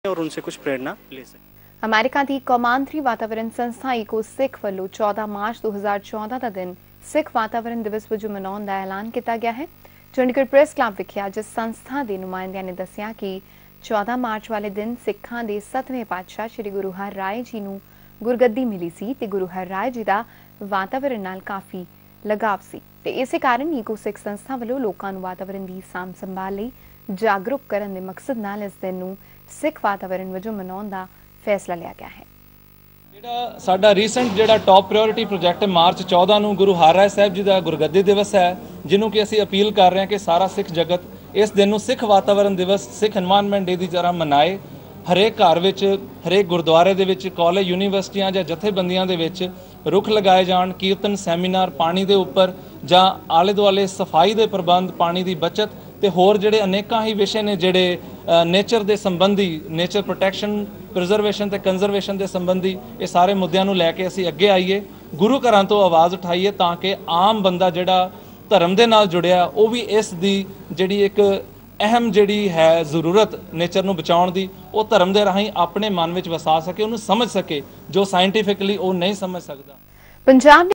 और उनसे कुछ प्रेरणा ले सकें। अमेरिका की कौमांतरी वातावरण संस्था ईको सिख वालों 14 मार्च 2014 का दिन सिख वातावरण दिवस वजों मनाने का ऐलान किया गया है। चंडीगढ़ प्रेस क्लब विखे अज संस्था के नुमाइंदियों ने दस्सिया कि 14 मार्च वाले दिन सिखां के 7वें पातशाह श्री गुरु हर राय जी को गुरगद्दी मिली सी ते गुरु हर राय जी का वातावरण नाल काफ़ी लगाव सी ते इस कारण ईको सिख संस्था वालों लोगों को वातावरण की साम संभाल लई जागरूक करने के मकसद नाल इस दिन नूं सिख वातावरण वजों मनाउण दा फैसला लिया गया है। साडा रीसेंट जिहड़ा टॉप प्रायोरिटी प्रोजैक्ट मार्च 14 ਨੂੰ गुरु हर राय साहब जी का गुरगद्दी दिवस है, जिन्हों कि असीं अपील कर रहे हैं कि सारा सिख जगत इस दिन सिख वातावरण दिवस सिख एनवायरनमेंट डे की तरह मनाए। हरेक घर विच, हरेक गुरुद्वारे दे विच, कॉलेज यूनीवर्सिटियां जां जथेबंदियां दे विच रुख लगाए जाण, कीर्तन सैमीनार पानी दे उपर जां आले दुआले सफाई दे प्रबंध, पानी की बचत ते होर जिहड़े अनेकां ही विषय ने जिहड़े नेचर दे संबंधी, नेचर प्रोटैक्शन, प्रिजर्वेशन ते कंजरवेशन दे संबंधी ये सारे मुद्दों को लैके असीं अगे आईए, गुरु घरां तो आवाज़ उठाईए ताकि आम बंदा जिहड़ा धर्म दे नाल जुड़िया वो भी इस दी जिहड़ी एक अहम जिहड़ी है जरूरत नेचर नूं बचाउण दी वो धर्म दे राहीं अपने मन विच वसा सके, उहनूं समझ सके जो साइंटिफिकली वो नहीं समझ सकदा। पंजाब